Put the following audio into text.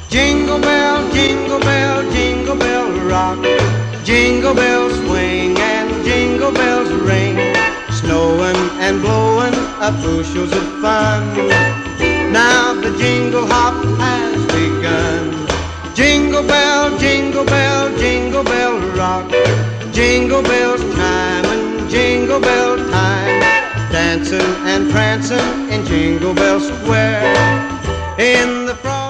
jingle bell rock. Jingle bells swing and jingle bells ring. Snowing and blowing up bushels of fun. Now the jingle hop has begun. Jingle bell rock. Jingle bells chime and jingle bell time. Dancing and prancing in Jingle Bell Square. In the front